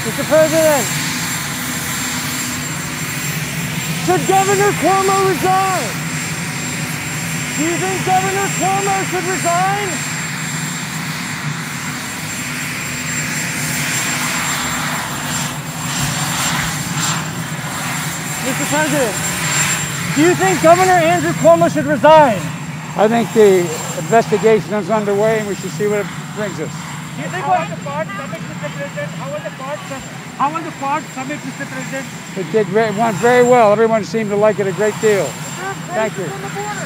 Mr. President, should Governor Cuomo resign? Do you think Governor Cuomo should resign? Mr. President, do you think Governor Andrew Cuomo should resign? I think the investigation is underway and we should see what it brings us. Do you think How will the part submit, Mr. President? How will the part submit, Mr. President? It went very well. Everyone seemed to like it a great deal. Thank you.